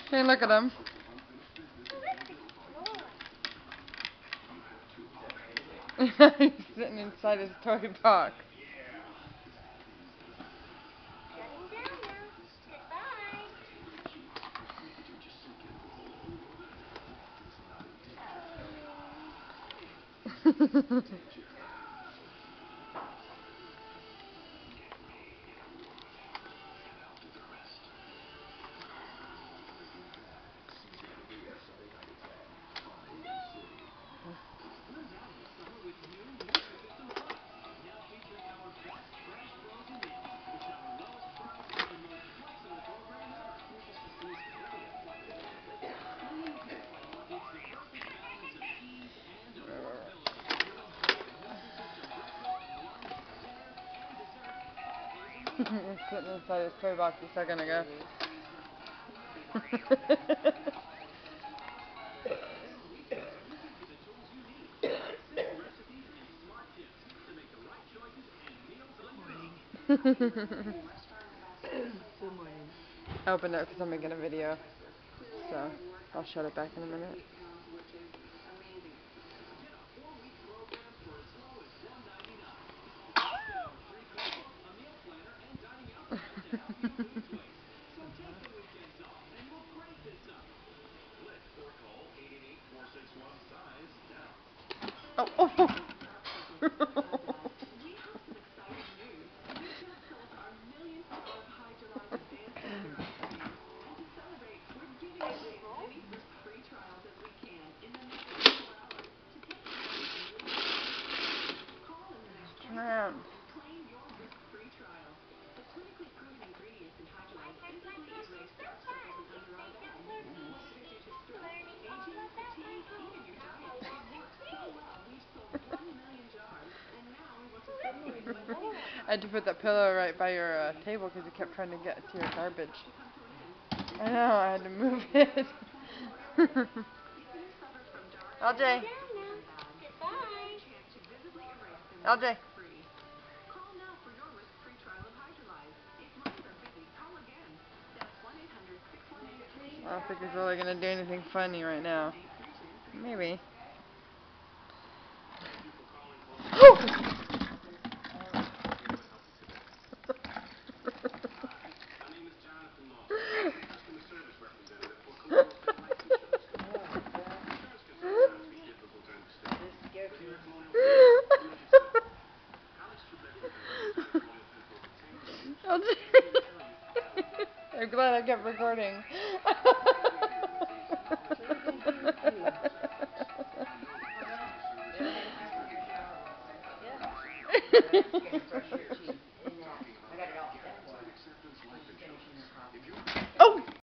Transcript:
Hey, look at him. He's sitting inside his toy box. Shutting down now. Goodbye. He's sitting inside his toy box a second ago. Good morning. I opened it because I'm making a video, so I'll shut it back in a minute. Oh, oh, oh. Turn around. I had to put that pillow right by your table because you kept trying to get to your garbage. I know, I had to move it. LJ. LJ. I don't think he's really going to do anything funny right now. Maybe. I'm glad I kept recording. Brush your teeth.